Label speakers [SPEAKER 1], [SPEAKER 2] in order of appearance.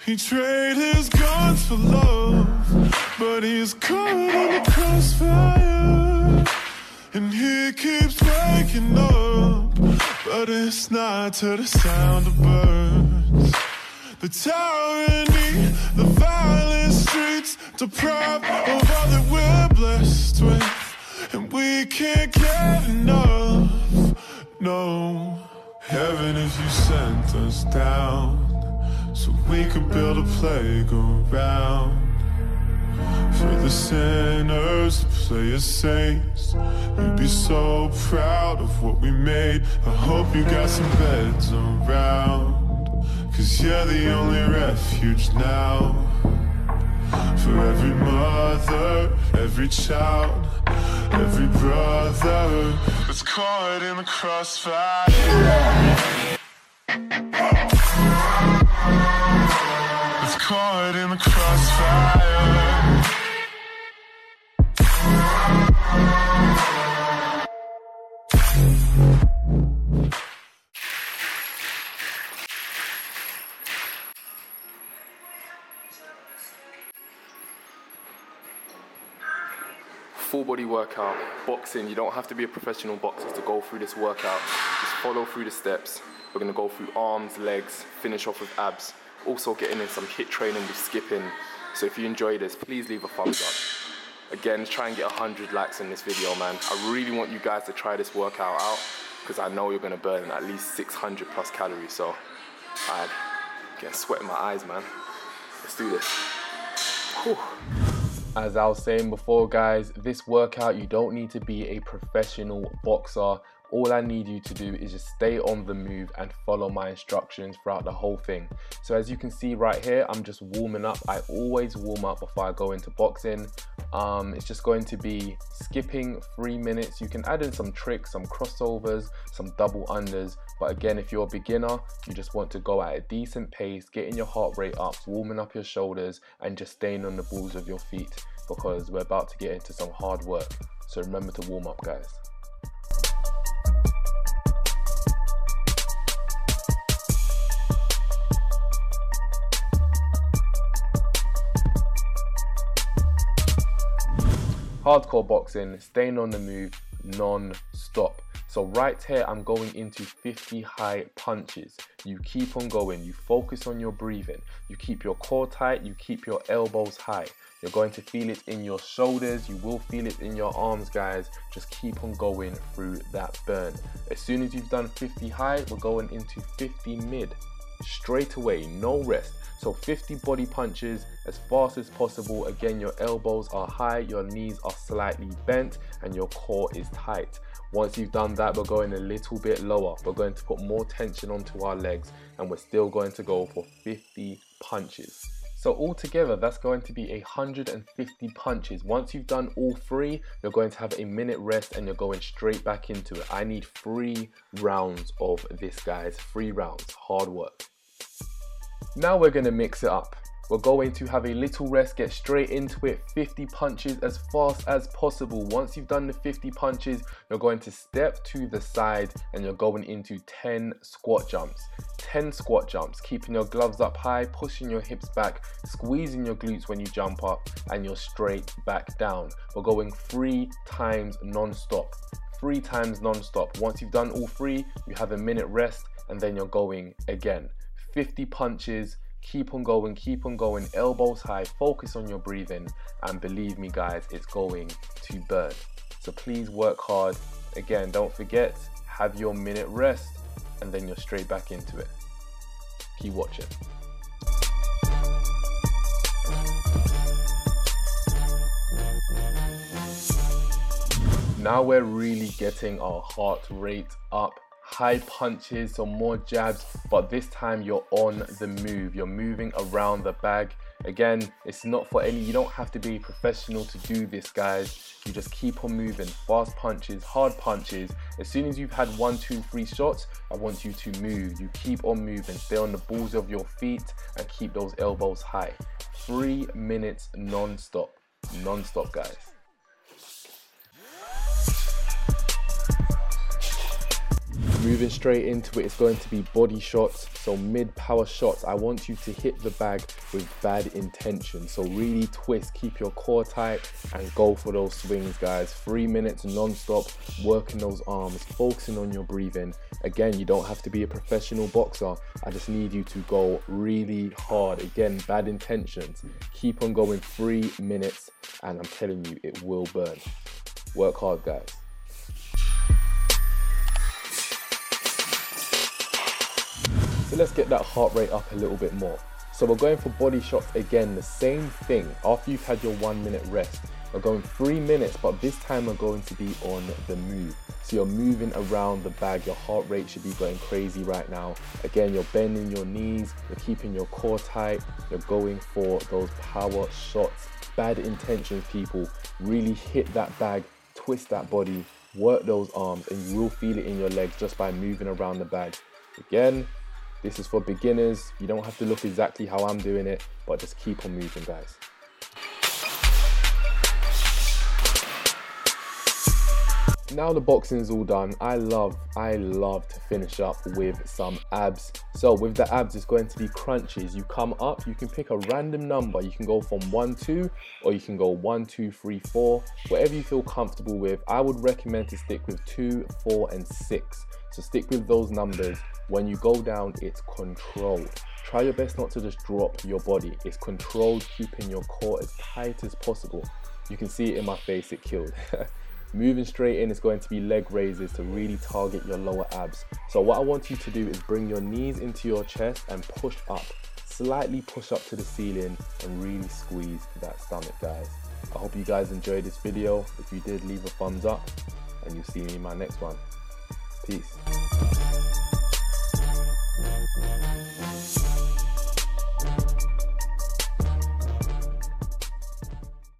[SPEAKER 1] He traded his guns for love, but he's caught in the crossfire. And he keeps waking up, but it's not to the sound of birds. The tyranny, the violent streets, deprived of all that we're blessed with, and we can't get enough. No, heaven, if you sent us down so we could build a playground for the sinners to play as saints. You'd be so proud of what we made. I hope you got some beds around, 'cause you're the only refuge now. For every mother, every child, every brother that's caught in the crossfire. It's caught in the crossfire.
[SPEAKER 2] Full body workout, boxing. You don't have to be a professional boxer to go through this workout. Just follow through the steps. We're gonna go through arms, legs, finish off with abs. Also getting in some HIIT training with skipping. So if you enjoy this, please leave a thumbs up. Again, try and get 100 likes in this video, man. I really want you guys to try this workout out, because I know you're gonna burn at least 600 plus calories. So I'm getting sweat in my eyes, man. Let's do this. Whew. As I was saying before, guys, this workout, you don't need to be a professional boxer. All I need you to do is just stay on the move and follow my instructions throughout the whole thing. So as you can see right here, I'm just warming up. I always warm up before I go into boxing. It's just going to be skipping 3 minutes. You can add in some tricks, some crossovers, some double unders. But again, if you're a beginner, you just want to go at a decent pace, getting your heart rate up, warming up your shoulders, and just staying on the balls of your feet, because we're about to get into some hard work. So remember to warm up, guys. Hardcore boxing, staying on the move, non-stop. So right here, I'm going into 50 high punches. You keep on going, you focus on your breathing, you keep your core tight, you keep your elbows high. You're going to feel it in your shoulders, you will feel it in your arms, guys. Just keep on going through that burn. As soon as you've done 50 high, we're going into 50 mid. Straight away, no rest. So 50 body punches as fast as possible. Again, your elbows are high, your knees are slightly bent, and your core is tight. Once you've done that, we're going a little bit lower. We're going to put more tension onto our legs, and we're still going to go for 50 punches. So altogether, that's going to be 150 punches. Once you've done all 3, you're going to have a minute rest and you're going straight back into it. I need 3 rounds of this, guys. 3 rounds, hard work. Now we're going to mix it up. We're going to have a little rest, get straight into it, 50 punches as fast as possible. Once you've done the 50 punches, you're going to step to the side and you're going into 10 squat jumps. 10 squat jumps, keeping your gloves up high, pushing your hips back, squeezing your glutes when you jump up, and you're straight back down. We're going 3 times non-stop. 3 times non-stop. Once you've done all 3, you have a minute rest, and then you're going again. 50 punches, keep on going, elbows high, focus on your breathing, and believe me, guys, it's going to burn. So please work hard. Again, don't forget, have your minute rest, and then you're straight back into it. Keep watching. Now we're really getting our heart rate up. High punches, some more jabs, but this time you're on the move. You're moving around the bag. Again, it's not for any, you don't have to be a professional to do this, guys. You just keep on moving. Fast punches, hard punches. As soon as you've had 1, 2, 3 shots, I want you to move. You keep on moving. Stay on the balls of your feet and keep those elbows high. 3 minutes non-stop. Non-stop, guys. Moving straight into it, it's going to be body shots. So mid power shots, I want you to hit the bag with bad intention. So really twist, keep your core tight and go for those swings, guys. 3 minutes non-stop, working those arms, focusing on your breathing. Again, you don't have to be a professional boxer. I just need you to go really hard. Again, bad intentions. Keep on going 3 minutes and I'm telling you, it will burn. Work hard, guys. So let's get that heart rate up a little bit more. So we're going for body shots again, the same thing. After you've had your 1 minute rest, we're going 3 minutes, but this time we're going to be on the move. So you're moving around the bag, your heart rate should be going crazy right now. Again, you're bending your knees, you're keeping your core tight, you're going for those power shots. Bad intentions, people. Really hit that bag, twist that body, work those arms, and you will feel it in your legs just by moving around the bag. Again, this is for beginners. You don't have to look exactly how I'm doing it, but just keep on moving, guys. Now the boxing is all done, I love to finish up with some abs. So with the abs, it's going to be crunches. You come up, you can pick a random number. You can go from 1, 2, or you can go 1, 2, 3, 4, whatever you feel comfortable with. I would recommend to stick with 2, 4, and 6. So stick with those numbers. When you go down, it's controlled. Try your best not to just drop your body. It's controlled, keeping your core as tight as possible. You can see it in my face, it killed. Moving straight in is going to be leg raises to really target your lower abs. So what I want you to do is bring your knees into your chest and push up. Slightly push up to the ceiling and really squeeze that stomach, guys. I hope you guys enjoyed this video. If you did, leave a thumbs up and you'll see me in my next one. Peace.